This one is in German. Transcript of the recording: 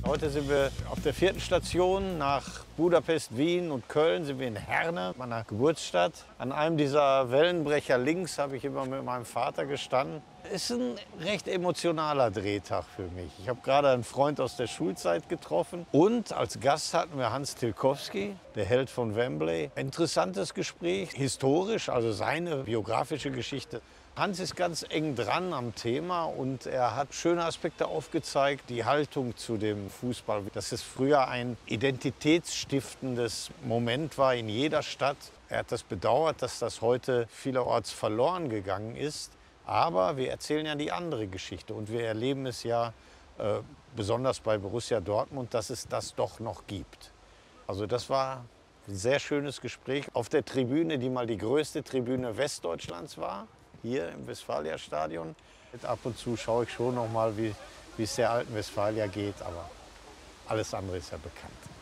Heute sind wir auf der 4. Station. Nach Budapest, Wien und Köln sind wir in Herne, meiner Geburtsstadt. An einem dieser Wellenbrecher links habe ich immer mit meinem Vater gestanden. Ist ein recht emotionaler Drehtag für mich. Ich habe gerade einen Freund aus der Schulzeit getroffen und als Gast hatten wir Hans Tilkowski, der Held von Wembley. Interessantes Gespräch, historisch, also seine biografische Geschichte. Hans ist ganz eng dran am Thema und er hat schöne Aspekte aufgezeigt, die Haltung zu dem Fußball, dass es früher ein identitätsstiftendes Moment war in jeder Stadt. Er hat das bedauert, dass das heute vielerorts verloren gegangen ist. Aber wir erzählen ja die andere Geschichte und wir erleben es ja besonders bei Borussia Dortmund, dass es das doch noch gibt. Also das war ein sehr schönes Gespräch auf der Tribüne, die mal die größte Tribüne Westdeutschlands war, hier im Westfalia-Stadion. Ab und zu schaue ich schon noch mal, wie es der alten Westfalia geht, aber alles andere ist ja bekannt.